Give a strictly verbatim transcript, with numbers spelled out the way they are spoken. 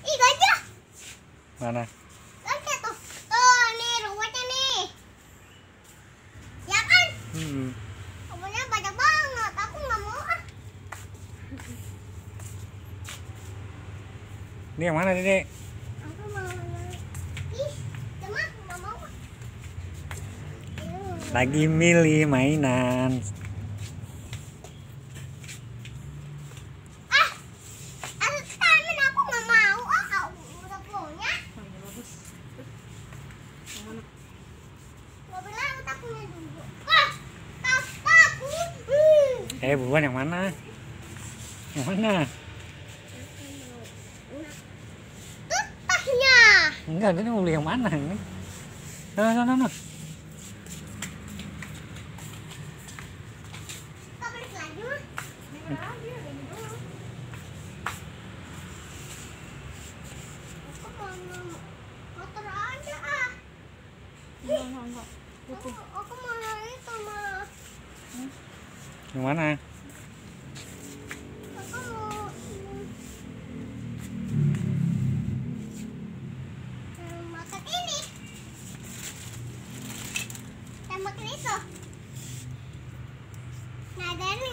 Ih, gajah. Mana? Gajah tuh. Tuh, nih ruwetnya nih. Ya kan? Hmm. Pokoknya banyak banget. Aku nggak mau ah. Ini yang mana, Dede? Aku mau. Ih, cuma aku nggak mau. Lagi milih mainan. Ah, ada taman aku nggak mau. Ah, aku udah punya. Nggak bilang aku punya dulu. Ah, takut. Hmm. Eh, buruan yang mana? Yang mana? Tuh tasnya. Enggak, ini mau beli yang mana ini? Nah, nah, nah, nah. Kita balik lagi mah. Ini lagi ada di dulu. Aku mau motor aja ah. Enggak, enggak, enggak. Aku, aku mau itu mah. Yang mana? Aku mau hmm, makan ini. Saya makan itu. Nah, dari